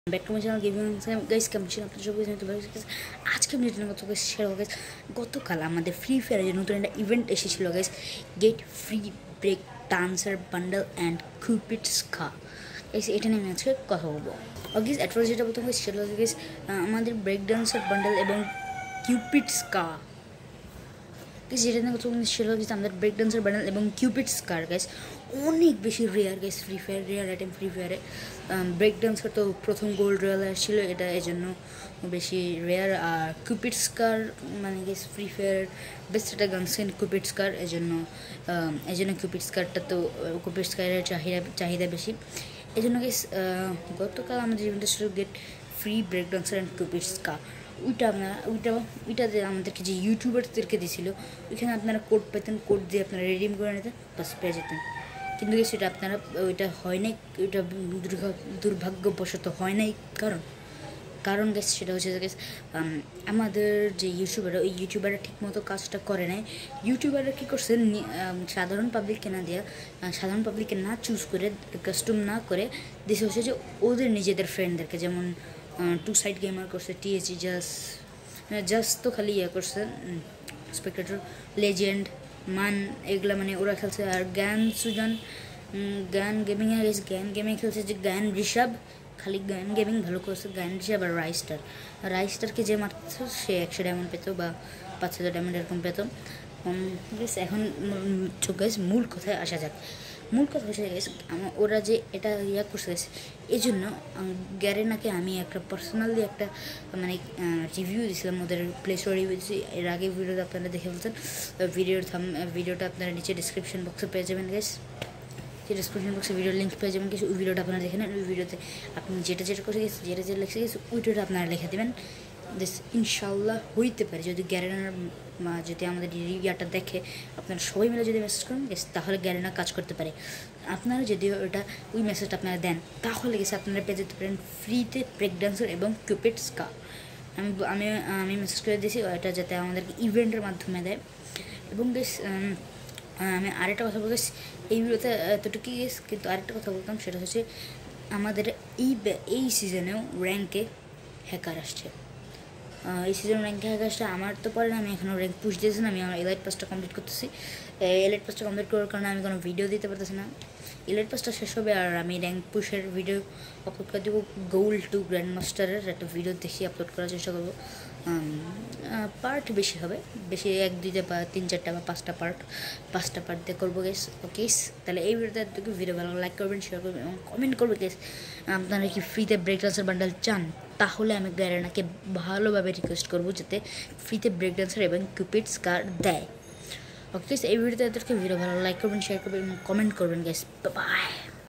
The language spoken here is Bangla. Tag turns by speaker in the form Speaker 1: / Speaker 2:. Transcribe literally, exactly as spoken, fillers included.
Speaker 1: Back to my channel gaming guys competition আপনার সব কিছু আজকে আমি যেটা কথা শেয়ার করবো গাইস, গতকাল আমাদের ফ্রি ফায়ারের যে নতুন একটা ইভেন্ট এসেছিলো guys, get free break dancer bundle and cupid scar. Guys এটা নিয়ে আমি আজকে কথা বলবো। গাইস অ্যাট ফার্স্ট যেটা প্রথম গাইস সেটা হচ্ছে গাইস আমাদের ব্রেক ডান্সার বান্ডেল এবং কিউপিড স্কা। গাইস যেটা নিয়ে কথা বলছি সেটা হচ্ছে আমাদের ব্রেক ডান্সার বান্ডেল এবং কিউপিড স্কার। গাইস অনেক বেশি rare guys Free Fire, rare item free ফায়ারে। ব্রেক ডান্সার তো প্রথম গোল্ড রয়্যাল আসছিল, এটা এই জন্য বেশি রেয়ার। আর কিউপিড স্কার মানে গেস ফ্রি ফায়ার বেস্ট একটা গানসেন কিউপিড স্কার, এই জন্য এই জন্য কিউপিড স্কারটা তো কিউপিড স্কারের চাহিদা চাহিদা বেশি। এই জন্য গেস গতকাল আমাদের ইভেন্টটা ছিল get free break dancer and cupid scar. ওইটা আপনারা ওইটা ওইটাতে আমাদেরকে যে ইউটিউবারদেরকে দিয়েছিল, ওইখানে আপনারা কোড পেতেন, কোড দিয়ে আপনারা রিডিম করে নিতেন, বাস পেয়ে যেতেন। কিন্তু সেটা আপনারা ওইটা হয় নাই, ওইটা দুর্ভাগ্যবশত হয় নাই। কারণ কারণ গেছে সেটা হচ্ছে গেছে আমাদের যে ইউটিউবার, ওই ইউটিউবাররা ঠিকমতো কাজটা করে নাই। ইউটিউবাররা কী করছে, সাধারণ পাবলিককে না দেওয়া, সাধারণ পাবলিককে না চুজ করে, কাস্টম না করে দিয়েছে হচ্ছে যে ওদের নিজেদের ফ্রেন্ডদেরকে। যেমন টু সাইড গেমার করছে, টিএসজি জাস্ট জাস্ট তো খালি ইয়ে করছে, স্পেক্টেটর লেজেন্ড মান এগুলা মানে ওরা খেলছে। আর জ্ঞান সুজন জ্ঞান গেমিংয়ে গেছে, জ্ঞান গেমিং খেলছে যে জ্ঞান ঋষভ, খালি জ্ঞান গেমিং ভালো করছে। জ্ঞান ঋষভ আর রাইস্টার, রাইস্টারকে যে মারত সে একশো ডায়মন্ড পেত বা পাঁচ হাজার ডায়মন্ড এরকম পেত। বেশ এখন গাইস মূল কথায় আসা যাক। মূল কথা হচ্ছে গেছে ওরা যে এটা ইয়া করছে গেছে, এই জন্য গ্যারেনাকে আমি একটা পার্সোনালি একটা মানে রিভিউ দিয়েছিলাম, ওদের প্লে স্টোর রিভিউ দিয়েছি। এর আগে ভিডিওটা আপনারা দেখে বলতেন, ভিডিওর থাম ভিডিওটা আপনারা নিচে ডিসক্রিপশন বক্সে পেয়ে যাবেন গাইস, যে ডিসক্রিপশন বক্সে ভিডিওর লিঙ্ক পেয়ে যাবেন কিছু। ওই ভিডিওটা আপনারা দেখে নেন, ওই ভিডিওতে আপনি যেটা যেটা করে গেছে, যেটা যেটা লিখে গেছে ওইটা আপনারা লিখে দেবেন। দিস ইনশাল্লাহ হইতে পারে যদি গ্যারেনার যদি আমাদের ইয়াটা দেখে, আপনারা সবাই মিলে যদি মেসেজ করেন গেছে, তাহলে গ্যারেনা কাজ করতে পারে। আপনারা যদি ওটা ওই মেসেজটা আপনারা দেন, তাহলে গেছে আপনারা পেয়ে যেতে পারেন ফ্রিতে ব্রেক ডান্সার এবং কিউপিড স্কা। আমি আমি আমি মেসেজ করে দিয়েছি এটা যাতে আমাদেরকে ইভেন্টের মাধ্যমে দেয়। এবং বেশ আমি আরেকটা কথা বলতেছি এই ভিডিওতে এতটুকুই গেস, কিন্তু আরেকটা কথা বলতাম সেটা হচ্ছে আমাদের এই এই সিজনেও র্যাঙ্কে হ্যাকার আসছে। এই সিজন র্যাঙ্কে হ্যাকার আসছে, আমার তো পরে না, আমি এখনও র্যাঙ্ক পুশ দিয়েছি না। আমি আমার এলাইট পাসটা কমপ্লিট করতেছি। এলাইট পাসটা কমপ্লিট করার কারণে আমি কোনো ভিডিও দিতে পারতেছি না। এলাইট পাসটা শেষ হবে আর আমি র্যাঙ্ক পুশের ভিডিও আপলোড করে দেবো। গোল্ড টু গ্র্যান্ড মাস্টারের একটা ভিডিও দেখি আপলোড করার চেষ্টা করবো। পার্ট বেশি হবে, বেশি এক দুইটা বা তিন চারটা বা পাঁচটা পার্ট পাঁচটা পার্ট দিয়ে করবো গেস। ওকে, তাহলে এই ভিডিওতে ভিডিও ভালো লাইক করবেন, শেয়ার করবেন এবং কমেন্ট করবেন গেস। আপনারা কি ফ্রিতে ব্রেক ডান্সার বান্ডেল চান? তাহলে আমি গ্যারেনাকে ভালোভাবে রিকোয়েস্ট করবো যাতে ফ্রিতে ব্রেক ডান্সার এবং কিউপিড স্কার দেয়। ওকে, এই ভিডিওতে ভিডিও ভালো লাইক করবেন, শেয়ার করবেন এবং কমেন্ট করবেন গেস। বাই।